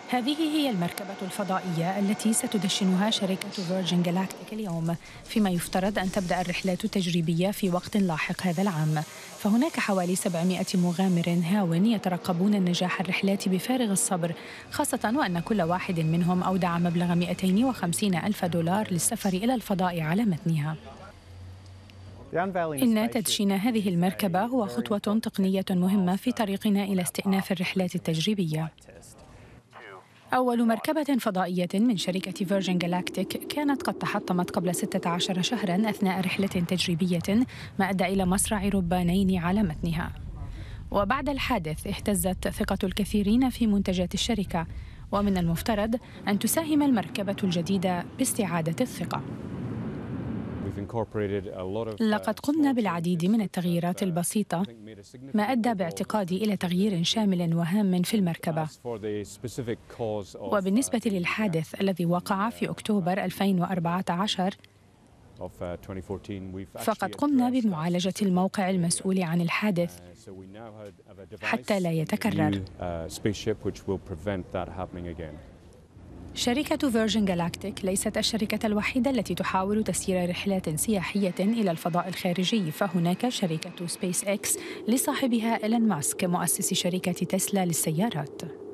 هذه هي المركبة الفضائية التي ستدشنها شركة فيرجن جالاكتيك اليوم، فيما يفترض أن تبدأ الرحلات التجريبية في وقت لاحق هذا العام. فهناك حوالي 700 مغامر هاو يترقبون النجاح الرحلات بفارغ الصبر، خاصة وأن كل واحد منهم أودع مبلغ 250 ألف دولار للسفر إلى الفضاء على متنها. إن تدشين هذه المركبة هو خطوة تقنية مهمة في طريقنا إلى استئناف الرحلات التجريبية. أول مركبة فضائية من شركة فيرجن جالاكتيك كانت قد تحطمت قبل 16 شهراً أثناء رحلة تجريبية، ما أدى إلى مصرع ربانين على متنها. وبعد الحادث اهتزت ثقة الكثيرين في منتجات الشركة، ومن المفترض أن تساهم المركبة الجديدة باستعادة الثقة. لقد قمنا بالعديد من التغييرات البسيطة، ما أدى باعتقادي إلى تغيير شامل وهام في المركبة. وبالنسبة للحادث الذي وقع في أكتوبر 2014، فقد قمنا بمعالجة الموقع المسؤول عن الحادث حتى لا يتكرر. شركة فيرجن جالاكتيك ليست الشركة الوحيدة التي تحاول تسيير رحلات سياحية إلى الفضاء الخارجي، فهناك شركة سبيس إكس لصاحبها إيلون ماسك مؤسس شركة تسلا للسيارات.